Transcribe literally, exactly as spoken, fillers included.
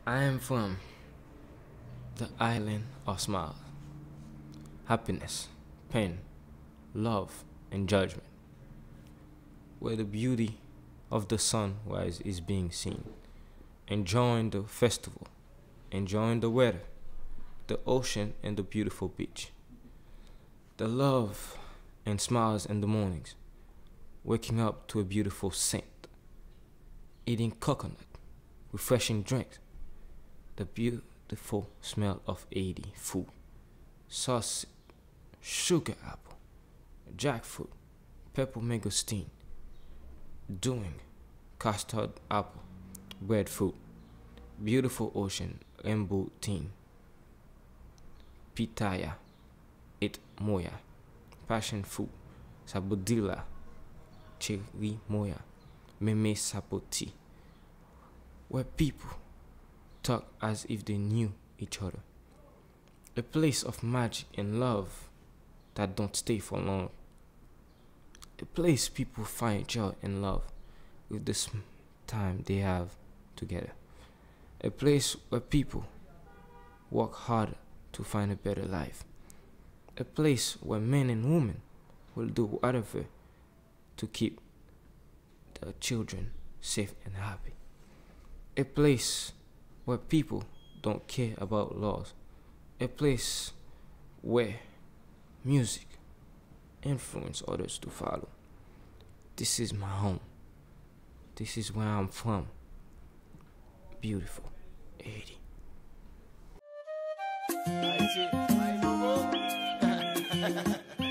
I am from the island of smiles, happiness, pain, love, and judgment, where the beauty of the sunrise is being seen, enjoying the festival, enjoying the weather, the ocean, and the beautiful beach, the love and smiles in the mornings, waking up to a beautiful scent, eating coconut, refreshing drinks, the beautiful smell of eighty food, sausage, sugar apple, jackfruit, purple mangosteen, doing, custard apple, breadfruit, beautiful ocean, rainbow teen, pitaya, it moya, passion fruit, sabodilla, cherry moya, meme sapoti, where people talk as if they knew each other. A place of magic and love that don't stay for long. A place people find joy and love with the sm- time they have together. A place where people work hard to find a better life. A place where men and women will do whatever to keep their children safe and happy. A place where people don't care about laws. A place where music influence others to follow. This is my home. This is where I'm from. Beautiful eighty. I see.